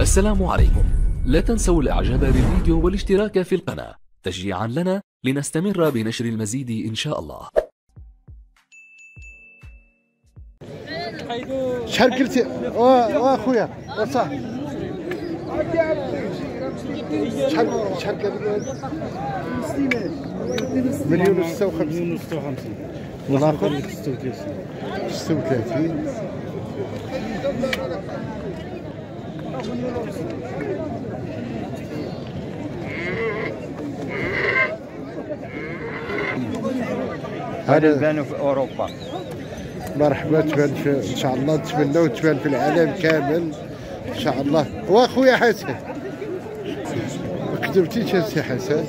السلام عليكم. لا تنسوا الاعجاب بالفيديو والاشتراك في القناة تشجيعا لنا لنستمر بنشر المزيد ان شاء الله. شحال قلتي واخويا وصاحبي شحال قال مليون و 56 والاخر 36 هذا تبان في اوروبا. مرحبا، تبان ان شاء الله، نتمنوا تبان في العالم كامل ان شاء الله. واخويا حسن ما كذبتيش يا سي حسن.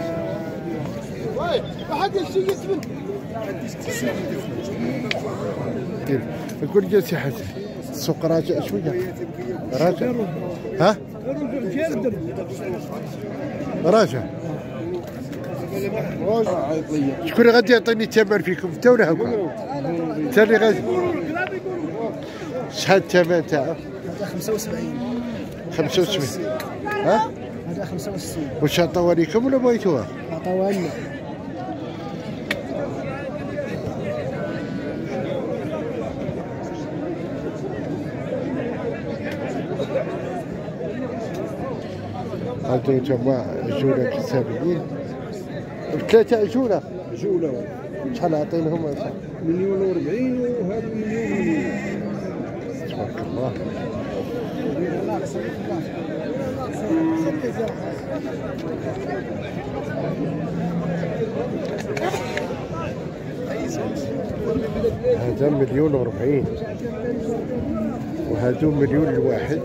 نقول يا سي حسن السوق راجع شويه، راجع ها راجع. شكون غادي يعطيني الثمن فيكم انت ولا هكا؟ انت اللي غادي. شحال الثمن تاعو؟ هذا 75. 75 ها؟ هذا 65. واش عطاوها لكم ولا بغيتوها؟ عطاوها لنا. هادو تما عجولة حسابيين، ثلاثة عجولة. شحال عاطينهم؟ 1,40,000 وهذا 1,000,000. تبارك الله. هذا 1,040,000 وهادو 1,000,000 الواحد.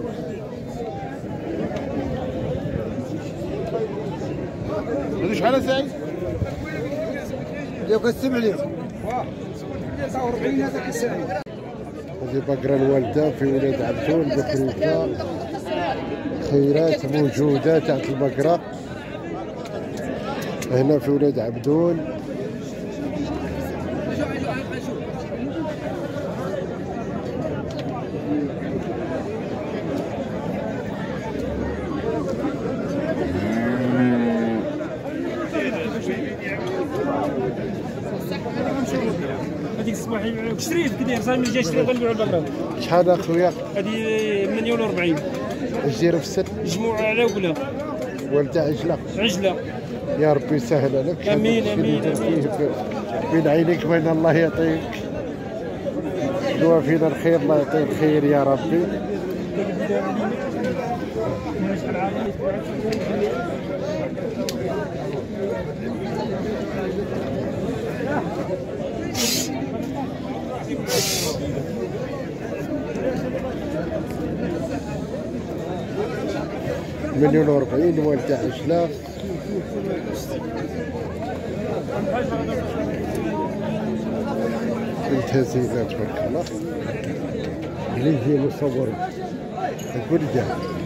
هذا شحال سعيد؟ اللي كتسمع ليه 49 هذاك السعيد. هذه بقرة الوالدة في ولاد عبدون بخريفة، خيرات موجودة تاعت البقرة هنا في ولاد عبدون. هذيك الصباح شريت كدير صاير من الجيش غنبيعوا البقرة. شحال اخويا؟ هذه 1,040,000. اش دايره في السر؟ مجموعة على ولا والدة عجلة. عجلة. يا ربي يسهل عليك. امين امين امين. بين عينيك بين الله يعطيك، دوا فينا الخير، الله يعطيك الخير يا ربي. مليون و40 والدة عجلة. بنت زينة تبارك الله. اللي هي مصور نقول لك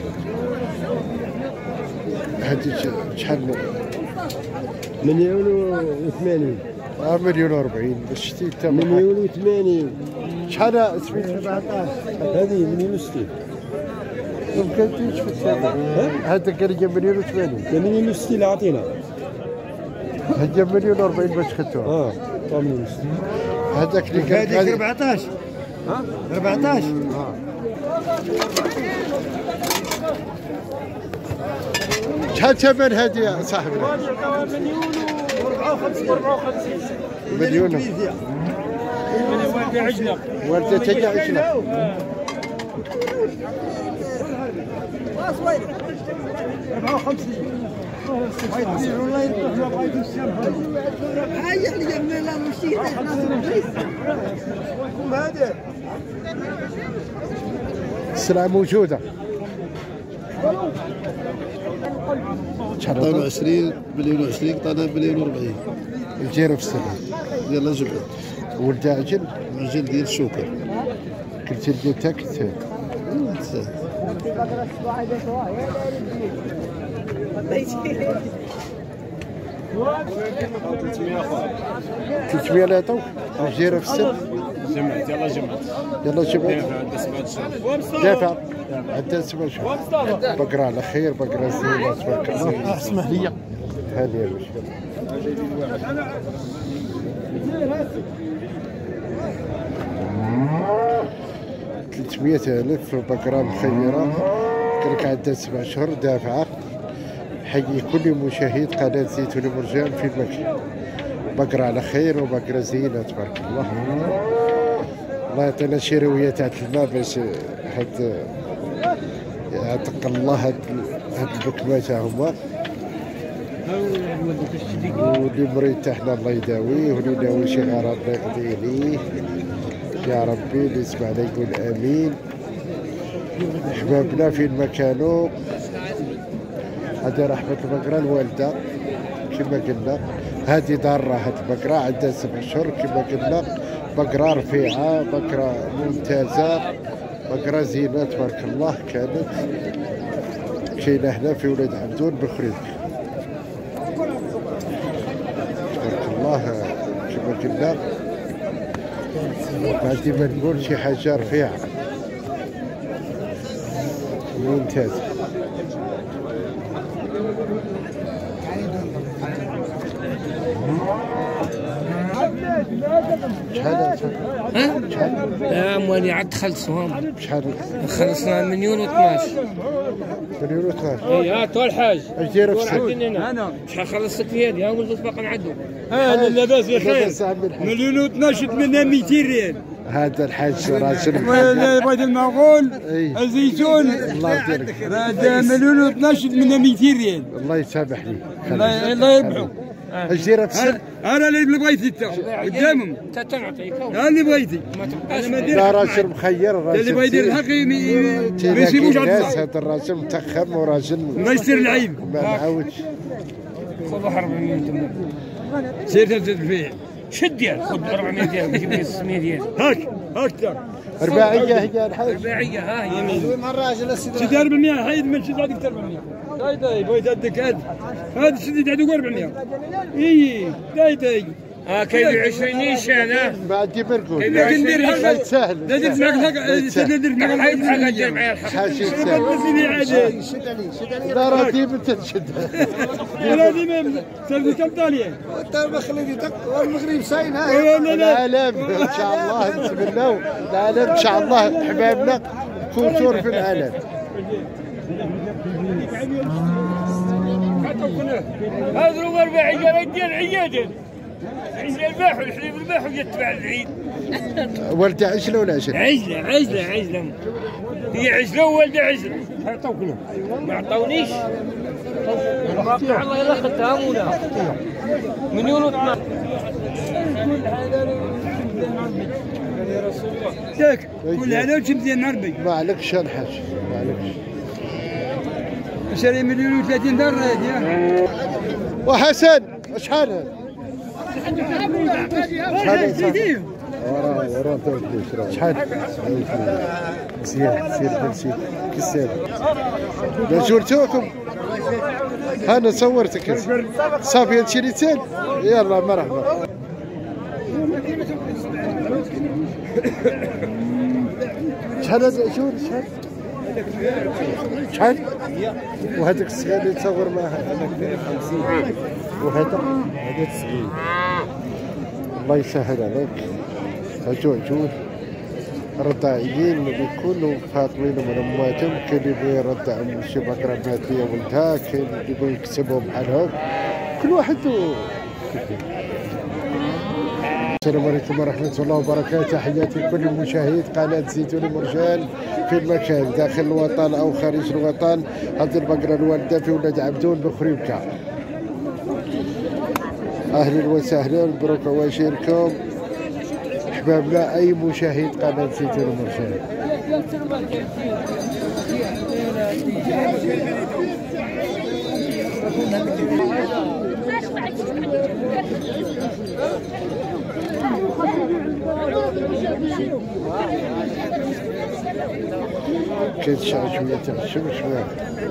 هادي شحال؟ 1,080,000. 1,040,000 باش شتي انت. 1,080,000. شحال سميت؟ 14. هذه 1,060. ما كنتيش في الثمن. هذا قال لي 1,080,000. 1,060 اللي عطينا. هي 1,040,000 باش خدتوها. 1,060. هذاك اللي قال هذيك 14. 14. شحال ثمن هذه يا صاحبي؟ 1,054,000. مليون. والدة عجلة. والدة تجي عجلة. السلعة موجودة. شحال 20 مليون و20 قطعنا 1,040,000. الجيرة في السنة يلا جبد ولد عجل. عجل ديال الشوكر. كنت اللي تاكت تلتمية لا يعطوك الجيرة في السن. جمعت يلا جمعت يلا جمعت. دافع. دافع عندها 7 شهور. بقرة على خير، بقرة زينة تبارك الله. اسمح لي. هذه هي المشكلة. 300,000 بقرة مخيرة، قال لك عندها 7 شهور دافعة. حيي كل مشاهد قناة زيتون مرجان في المكان. بقرة على خير وبقرة زينة تبارك الله. الله يعطينا شي روية تاع الماء باش هاد يعتق الله هاد البكمة تاعهما. واللي مريض تاعنا الله يداويه، واللي ناوي شي غرض الله يقضي ليه يا ربي. اللي يسمعنا يقول امين. احبابنا فين ما كانوا، هذه رحمة البقرة الوالدة كما قلنا. هذه ضارة، هذه البقرة عندها 7 شهور كما قلنا. بقرة رفيعة، بقرة ممتازة، بقرة زينة تبارك الله. كانت كاينة هنا في ولاد عبدون بخريج تبارك الله كما قلنا. بعد ما نقول شي حاجة رفيعة ممتازة. شحال لا موالي عاد خلصوهم. شحال خلصنا 1,000,012. 1,012. اي ها تو الحاج اش داير في السوق؟ انا شحال خلصت في هذه ها ولدت باقي نعدو. لا لاباس بخير. 1,012 منها 200 ريال. هذا الحاج راجل بغيت المعقول اي الزيتون الله يديرك. هذا 1,012 منها 200 ريال. الله يسامح لي. الله يربحو. اش داير في السوق؟ انا اللي بغيتي انت قدامهم. انت تنعطيك انا اللي بغيتي. ما لا راجل مخير، راجل اللي بغى يدير الحق ما يسيبوش على الناس. الناس. هذا الراجل متخم وراجل الله يستر العيب. ما نعاودش. خذ 400 تما. سير تزيد البيع. شد ديال خذ 400 ديال جيب لي 600 ديال. هاك رباعية هي الحاج. رباعيه ها هي. سيدي 400 حيد من شد هذيك 400. داي بغيت هذيك هذا شديد عندك 400. داي كاين 20 نيشان ها. ما عندي ما نقول. لكن ندير حاجه سهل. ندير معك ندير معك حيد بحال دير معايا الحق. حاجة سهل. سيدي عادي. لا راه ديما تنشد. انا ديما سالفه كم طاليه. والمغرب ساين العالم ان شاء الله نتمناو العالم ان شاء الله احبابنا كثر في العالم. هذا هو رباعيه راه ديال عياده. عيد الباح والحليب الباح ويتبع العيد. ولد عجله ولا عجله؟ عجله. هي عجله وولد عجله. عطاوك ما عطاونيش. الله يلا خدها مولا. 1,012. ياك كل هذا وتمدي نربي. ما عليكش الحاج ما عليكش. شري 1,030 دار هذه. وحسن شحال؟ شحال؟ مزيان سير بنسي كسر. لا زرتوكم انا صورتك صافي هادشي اللي تسال. يلا مرحبا. شحال هذا شهور شحال؟ وهذاك الصغير اللي تصور معاه 50 وهذا 90. الله يسهل عليك. عجوج رضاعيين اللي يكونوا فاطمين من امهاتهم. كاين اللي يبغي يرضع من شي بقره مات ليا ولدها، كاين اللي يبغي يكسبهم بحالهم. كل واحد السلام عليكم ورحمة الله وبركاته. تحياتي لكل مشاهد قناة زيتون مرجان في المكان داخل الوطن أو خارج الوطن. هذه البقرة الوالدة في ولاد عبدون بخريبكة. أهلا وسهلا مبروك واشيركم أحبابنا أي مشاهد قناة زيتون مرجان. كاين شويه تاع الشمس شويه.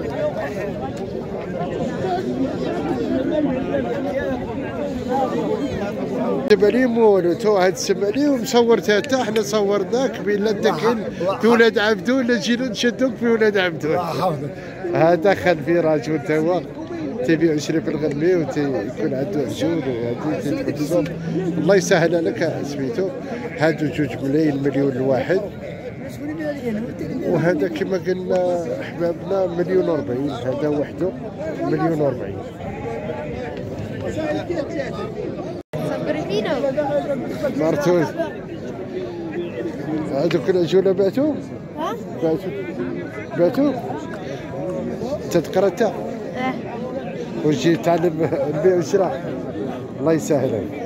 سمالي مولو تو هاد السمالي ومصورتها حتى حنا صورناك بين لا كاين في ولاد عبدون ولا جينا نشدوك في ولاد عبدون. هذا خلفي راجل توا تبيع يشري في الغربي ويكون عنده عجول وهادي تتحبسهم. الله يسهل لك سميتو. هادو 2 مليون الواحد، وهذا كما قلنا احبابنا 1,040,000. هذا وحده 1,040,000. مارتوز هذوك العجولة بعتو؟ بعتو؟ انت تقرا انت؟ وجي تعلم البيع والشراء. الله يسهل عليك.